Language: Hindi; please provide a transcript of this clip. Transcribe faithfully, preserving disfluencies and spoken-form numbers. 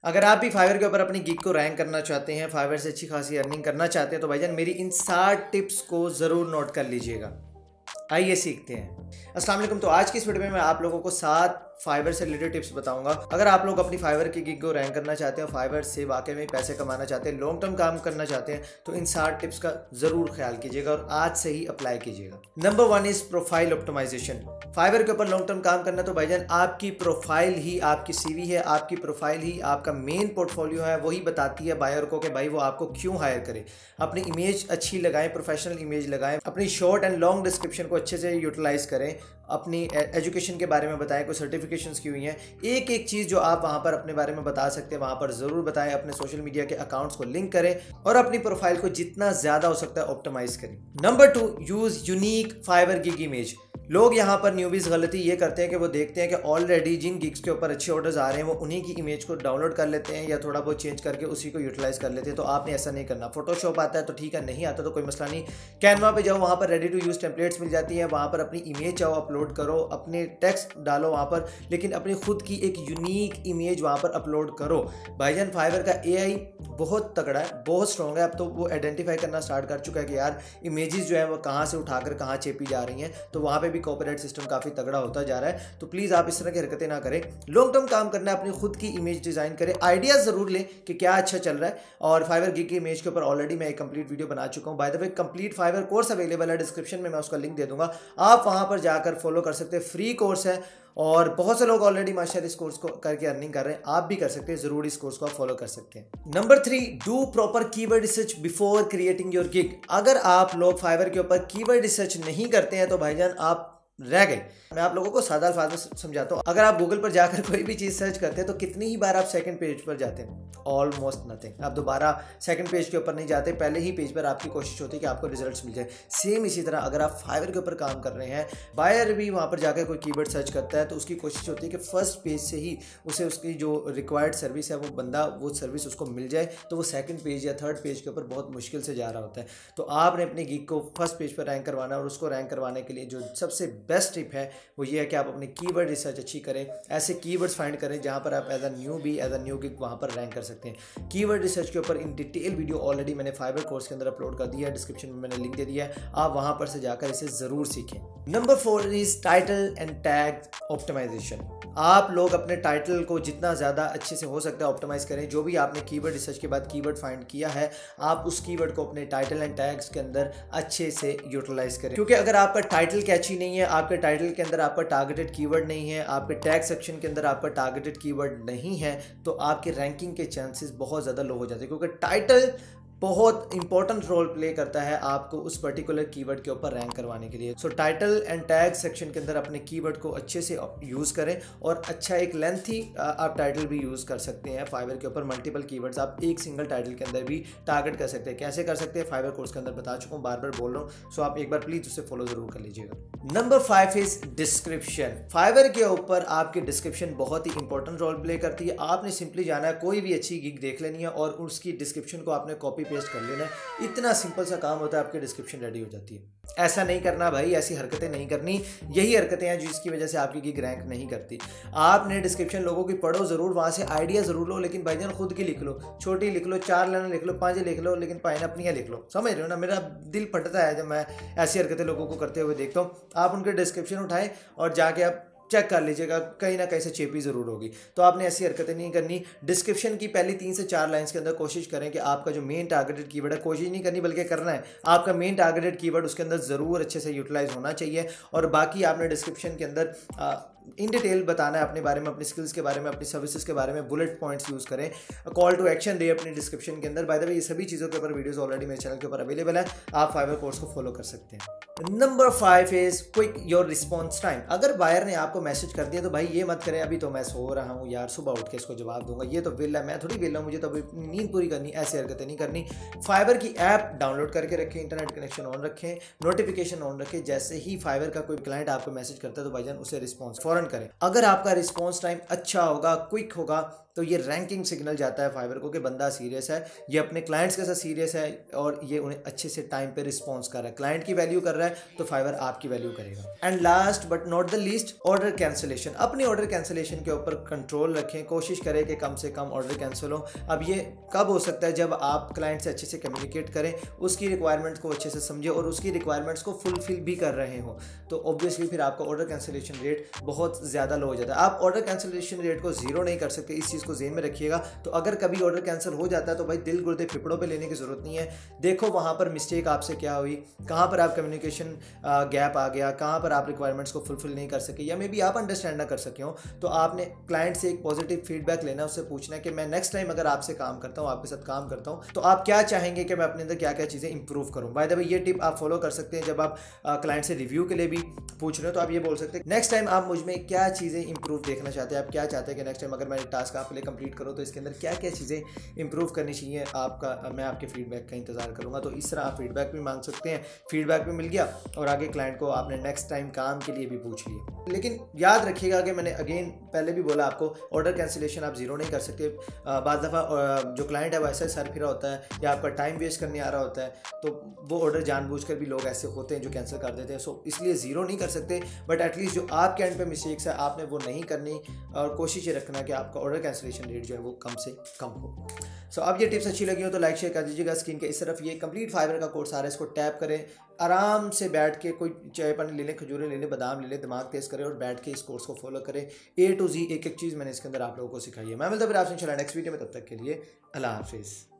अगर आप भी फाइवर के ऊपर अपनी गिग को रैंक करना चाहते हैं, फाइवर से अच्छी खासी अर्निंग करना चाहते हैं, तो भाईजान मेरी इन सात टिप्स को ज़रूर नोट कर लीजिएगा। आइए सीखते हैं। अस्सलाम वालेकुम। तो आज की इस वीडियो में मैं आप लोगों को सात फाइवर से रिलेटेड टिप्स बताऊंगा। अगर आप लोग अपनी फाइवर की गिग को रैंक करना चाहते हैं, फाइवर से वाकई में पैसे कमाना चाहते हैं, लॉन्ग टर्म काम करना चाहते हैं, तो इन सात टिप्स का जरूर ख्याल कीजिएगा और आज से ही अप्लाई कीजिएगा। Number one is profile optimization. Fiverr के ऊपर लॉन्ग टर्म काम करना तो भाईजान आपकी प्रोफाइल ही आपकी सीवी है, आपकी प्रोफाइल ही आपका मेन पोर्टफोलियो है। वही बताती है बायर को कि भाई वो आपको क्यों हायर करे। अपनी इमेज अच्छी लगाएं, प्रोफेशनल इमेज लगाएं, अपनी शॉर्ट एंड लॉन्ग डिस्क्रिप्शन को अच्छे से यूटिलाइज करें, अपनी एजुकेशन के बारे में बताएं, कोई सर्टिफिकेशंस की हुई हैं, एक एक चीज़ जो आप वहाँ पर अपने बारे में बता सकते हैं वहाँ पर ज़रूर बताएं। अपने सोशल मीडिया के अकाउंट्स को लिंक करें और अपनी प्रोफाइल को जितना ज़्यादा हो सकता है ऑप्टिमाइज करें। Number two, use unique Fiverr gig image. लोग यहाँ पर न्यूबीज गलती ये करते हैं कि वो देखते हैं कि ऑलरेडी जिन गिग्स के ऊपर अच्छे ऑर्डर्स आ रहे हैं वो उन्हीं की इमेज को डाउनलोड कर लेते हैं या थोड़ा बहुत चेंज करके उसी को यूटिलाइज कर लेते हैं। तो आपने ऐसा नहीं करना। फोटोशॉप आता है तो ठीक है, नहीं आता तो कोई मसला नहीं। कैनवा पे जाओ, वहाँ पर रेडी टू यूज़ टेम्पलेट्स मिल जाती है, वहाँ पर अपनी इमेज जाओ अपलोड करो, अपने टेक्स्ट डालो वहाँ पर, लेकिन अपनी खुद की एक यूनिक इमेज वहाँ पर अपलोड करो। भाईजान फाइवर का ए आई बहुत तगड़ा है, बहुत स्ट्रॉन्ग है। अब तो वो आइडेंटिफाई करना स्टार्ट कर चुका है कि यार इमेजेस जो है वो कहाँ से उठाकर कहाँ चेपी जा रही हैं, तो वहाँ पे भी कॉपीराइट सिस्टम काफ़ी तगड़ा होता जा रहा है। तो प्लीज़ आप इस तरह की हरकतें ना करें। लॉन्ग टर्म काम करना है, अपनी खुद की इमेज डिज़ाइन करें, आइडियाज़ ज़रूर लें कि क्या अच्छा चल रहा है। और फाइवर गिग की इमेज के ऊपर ऑलरेडी मैं एक कंप्लीट वीडियो बना चुका हूँ। By the way complete Fiverr course available है, डिस्क्रिप्शन में मैं उसका लिंक दे दूंगा, आप वहाँ पर जाकर फॉलो कर सकते हैं। फ्री कोर्स है और बहुत से लोग ऑलरेडी माशाल्लाह इस कोर्स को करके अर्निंग कर रहे हैं। आप भी कर सकते हैं, जरूर इस कोर्स को आप फॉलो कर सकते हैं। Number three, do proper keyword research before creating your gig. अगर आप लोग फाइवर के ऊपर कीवर्ड रिसर्च नहीं करते हैं तो भाईजान आप रह गए। मैं आप लोगों को सादा अल्फाज में समझाता हूँ। अगर आप गूगल पर जाकर कोई भी चीज़ सर्च करते हैं तो कितनी ही बार आप सेकंड पेज पर जाते हैं? Almost nothing. आप दोबारा सेकंड पेज के ऊपर नहीं जाते, पहले ही पेज पर आपकी कोशिश होती है कि आपको रिजल्ट्स मिल जाए। सेम इसी तरह अगर आप फाइवर के ऊपर काम कर रहे हैं, बायर भी वहाँ पर जाकर कोई कीवर्ड सर्च करता है तो उसकी कोशिश होती है कि फर्स्ट पेज से ही उसे उसकी जो रिक्वायर्ड सर्विस है वो बंदा वो सर्विस उसको मिल जाए, तो वो सेकंड पेज या थर्ड पेज के ऊपर बहुत मुश्किल से जा रहा होता है। तो आपने अपनी गिग को फर्स्ट पेज पर रैंक करवाना और उसको रैंक करवाने के लिए जो सबसे बेस्ट टिप है वो ये है कि आप अपनी कीवर्ड रिसर्च अच्छी करें। ऐसे कीवर्ड्स फाइंड करें जहां पर आप as a new be as a new gig वहां पर रैंक कर सकते हैं। कीवर्ड रिसर्च के ऊपर इन डिटेल वीडियो ऑलरेडी मैंने फाइवर कोर्स के अंदर अपलोड कर दिया है, डिस्क्रिप्शन में मैंने लिंक दे दिया है, आप वहां पर से जाकर इसे जरूर सीखें। Number four is title and tag optimization. आप लोग अपने टाइटल को जितना ज़्यादा अच्छे से हो सकता है ऑप्टिमाइज़ करें। जो भी आपने कीवर्ड रिसर्च के बाद कीवर्ड फाइंड किया है, आप उस कीवर्ड को अपने टाइटल एंड टैग्स के अंदर अच्छे से यूटिलाइज करें। क्योंकि अगर आपका टाइटल कैची नहीं है, आपके टाइटल के अंदर आपका टारगेटेड कीवर्ड नहीं है, आपके टैग सेक्शन के अंदर आपका टारगेटेड कीवर्ड नहीं है, तो आपके रैंकिंग के चांसेस बहुत ज़्यादा लो हो जाते हैं। क्योंकि टाइटल बहुत इंपॉर्टेंट रोल प्ले करता है आपको उस पर्टिकुलर कीवर्ड के ऊपर रैंक करवाने के लिए। So title and tag section के अंदर अपने कीवर्ड को अच्छे से यूज़ करें और अच्छा एक लेंथी आप टाइटल भी यूज़ कर सकते हैं। फाइवर के ऊपर मल्टीपल कीवर्ड्स आप एक सिंगल टाइटल के अंदर भी टारगेट कर सकते हैं। कैसे कर सकते हैं फाइवर कोर्स के अंदर बता चुका हूँ, बार बार बोल रहा हूँ, सो आप एक बार प्लीज़ उसे फॉलो जरूर कर लीजिएगा। Number five is description. Fiverr के ऊपर आपकी डिस्क्रिप्शन बहुत ही इंपॉर्टेंट रोल प्ले करती है। आपने सिंपली जाना है, कोई भी अच्छी गिग देख लेनी है और उसकी डिस्क्रिप्शन को आपने कॉपी पेस्ट कर लेना है। इतना सिंपल सा काम होता है, आपकी डिस्क्रिप्शन रेडी हो जाती है। ऐसा नहीं करना भाई, ऐसी हरकतें नहीं करनी। यही हरकतें हैं जिसकी वजह से आपकी गिग रैंक नहीं करती। आपने डिस्क्रिप्शन लोगों की पढ़ो जरूर, वहां से आइडिया जरूर लो, लेकिन भाईजान खुद की लिख लो, छोटी लिख लो, चार लाइन लिख लो, पांच लिख लो, लेकिन पाइन अपनी लिख लो। समझ रहे हो ना? मेरा दिल फटता है जब मैं ऐसी हरकतें लोगों को करते हुए देखता हूँ। आप उनके डिस्क्रिप्शन उठाएं और जाके आप चेक कर लीजिएगा, कहीं ना कहीं से चेपी ज़रूर होगी। तो आपने ऐसी हरकतें नहीं करनी। डिस्क्रिप्शन की पहली तीन से चार लाइंस के अंदर कोशिश करें कि आपका जो मेन टारगेटेड कीवर्ड है, कोशिश नहीं करनी बल्कि करना है, आपका मेन टारगेटेड कीवर्ड उसके अंदर ज़रूर अच्छे से यूटिलाइज होना चाहिए। और बाकी आपने डिस्क्रिप्शन के अंदर इन डिटेल बताना है अपने बारे में, अपनी स्किल्स के बारे में, अपनी सर्विसेज के बारे में, बुलेट पॉइंट्स यूज़ करें, कॉल टू एक्शन दे अपनी डिस्क्रिप्शन के अंदर। बाय द वे ये सभी चीज़ों के ऊपर वीडियोस ऑलरेडी मेरे चैनल के ऊपर अवेलेबल है, आप फाइवर कोर्स को फॉलो कर सकते हैं। Number five is quick your response time. अगर बायर ने आपको मैसेज कर दिया तो भाई ये मत करें अभी तो मैं सो रहा हूँ यार, सुबह उठ के इसको जवाब दूंगा, ये तो विल है, मैं थोड़ी विल हूँ, मुझे तो अभी नींद पूरी करनी, ऐसी हरकतें नहीं करनी। फाइवर की ऐप डाउनलोड करके रखें, इंटरनेट कनेक्शन ऑन रखें, नोटिफिकेशन ऑन रखें। जैसे ही फाइवर का कोई क्लाइंट आपको मैसेज करता है तो भाईजान उसे रिस्पॉन्स फौरन करें। अगर आपका रिस्पॉन्स टाइम अच्छा होगा, क्विक होगा, तो ये रैंकिंग सिग्नल जाता है फाइवर को कि बंदा सीरियस है, ये अपने क्लाइंट्स के साथ सीरियस है और ये उन्हें अच्छे से टाइम पे रिस्पॉन्स कर रहा है, क्लाइंट की वैल्यू कर रहा है, तो फाइवर आपकी वैल्यू करेगा। And last but not the least, order cancellation. अपनी ऑर्डर कैंसिलेशन के ऊपर कंट्रोल रखें, कोशिश करें कि कम से कम ऑर्डर कैंसिल हो। अब ये कब हो सकता है? जब आप क्लाइंट से अच्छे से कम्युनिकेट करें, उसकी रिक्वायरमेंट्स को अच्छे से समझें और उसकी रिक्वायरमेंट्स को फुलफिल भी कर रहे हो, तो ऑब्वियसली फिर आपका ऑर्डर कैंसिलेशन रेट बहुत ज़्यादा लो हो जाता है। आप ऑर्डर कैंसिलेशन रेट को जीरो नहीं कर सकते, इस चीज़ को ज़हन में रखिएगा। तो अगर कभी ऑर्डर कैंसिल हो जाता है तो भाई दिल गुर्दे फिपड़ों पे लेने की ज़रूरत नहीं है। देखो वहाँ पर मिस्टेक आपसे क्या हुई, कहाँ पर आप कम्युनिकेशन गैप आ गया, कहाँ पर आप रिक्वायरमेंट्स को फुलफिल नहीं कर सके, या मे बी आप अंडरस्टैंड ना कर सके हो। तो आपने क्लाइंट से एक पॉजिटिव फीडबैक लेना, उससे पूछना है कि मैं नेक्स्ट टाइम अगर आपसे काम करता हूँ, आपके साथ काम करता हूँ, तो आप क्या चाहेंगे कि मैं अपने अंदर क्या क्या चीज़ें इंप्रूव करूँ। बाय द वे ये टिप आप फॉलो कर सकते हैं। जब आप क्लाइंट से रिव्यू के लिए भी पूछ रहे हो तो आप ये बोल सकते हैं, नेक्स्ट टाइम आप मुझ में क्या चीज़ें इंप्रूव देखना चाहते हैं, आप क्या चाहते हैं कि नेक्स्ट टाइम अगर मैं टास्क आपके लिए कंप्लीट करूँ तो इसके अंदर क्या क्या चीज़ें इंप्रूव करनी चाहिए, आपका मैं आपके फीडबैक का इंतजार करूँगा। तो इस तरह आप फीडबैक भी मांग सकते हैं। फीडबैक भी मिल गया और आगे क्लाइंट को आपने नेक्स्ट टाइम काम के लिए भी पूछ लिया। लेकिन याद रखिएगा कि मैंने अगेन पहले भी बोला आपको, ऑर्डर कैंसिलेशन आप जीरो नहीं कर सकते। बाद दफ़ा जो क्लाइंट है वो ऐसा सर फिरा होता है या आपका टाइम वेस्ट करने आ रहा होता है, तो वो ऑर्डर जानबूझकर भी लोग ऐसे होते हैं जो कैंसिल कर देते हैं। सो इसलिए ज़ीरो नहीं कर सकते, बट एटलीस्ट जो आपके एंड पे मिस्टेक्स है आपने वो नहीं करनी और कोशिश ये रखना कि आपका ऑर्डर कैंसिलेशन रेट जो है वो कम से कम हो। सो so, अब ये टिप्स अच्छी लगी हो तो लाइक शेयर कर दीजिएगा। स्क्रीन के इस तरफ ये कंप्लीट फाइबर का कोर्स आ रहा है, इसको टैप करें, आराम से बैठ के कोई चाय पानी ले लें, खजूरें ले लें, बादाम ले लें, दिमाग तेज़ करें और बैठ के इस कोर्स को फॉलो करें। ए टू जी एक एक चीज़ मैंने इसके अंदर आप लोगों को सिखाई है। मैं मिलता फिर आपसे इंशाल्लाह नेक्स्ट वीडियो में, तब तक के लिए अल्लाह हाफिज़।